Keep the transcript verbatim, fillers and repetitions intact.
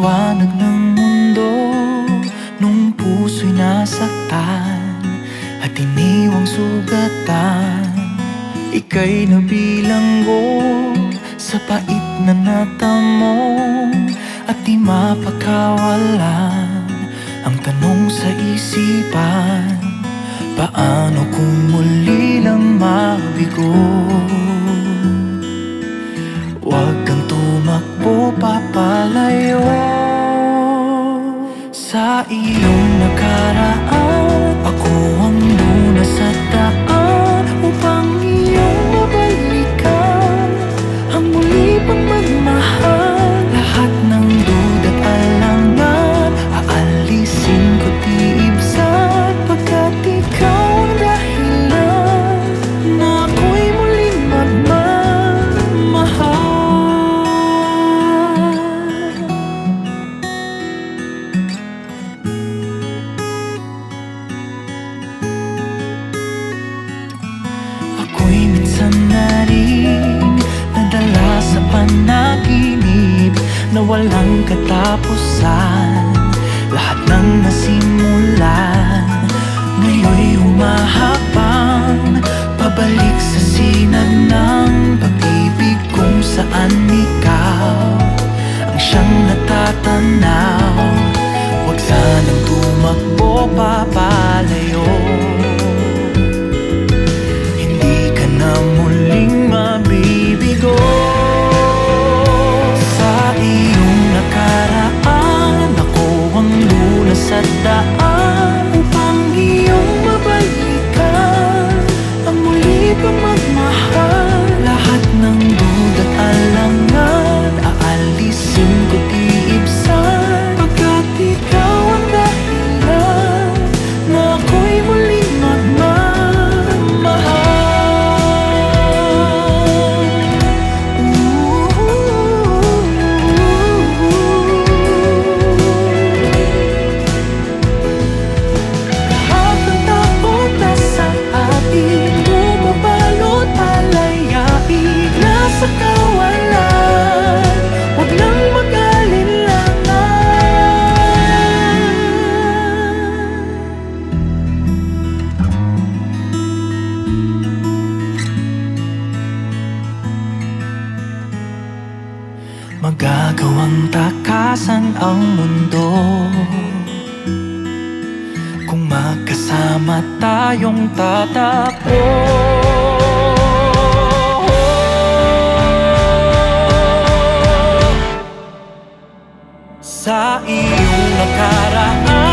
liwanag ng mundo nung puso'y nasaktan at iniwang sugatan. Ika'y nabilanggo sa pait na natamo at di mapakawalan ang tanong sa isipan, paano kung muli lang mabigo? Huwag kang tumakbo papalayo sa iyong nakaraan. Ako ang lunas sa daan upang iyong mabalikan ang muli pang magmahal. Lahat ng duda't alangan aalisin ko tiibsan, pagkat ikaw ang dahilan na ako'y muling magmamahal. Ako'y minsan na rin nadala sa panaginip na walang katapusan. Lahat ng nasimulan ngayon'y humahapang pabalik sa sinag ng pag-ibig kung saan ikaw ang siyang natatanaw. Huwag sanang tumakbo papalayo, hindi ka na muling mabibigo. Sa iyong nakaraan, ako ang lunas at daan upang iyong mabalikan ang muli pang magmahal. Lahat ng duda't alangan aalisin ko tiibsan, pagkat ikaw ang dahilan na ako'y muling magmamahal. Lahat ng takot na sa atin bumabalot palayain nasa kawalan. Huwag nang mag-alinlangan. Magagawang takasan ang mundo kung magkasama tayong tatakbo. Sa iyong nakaraan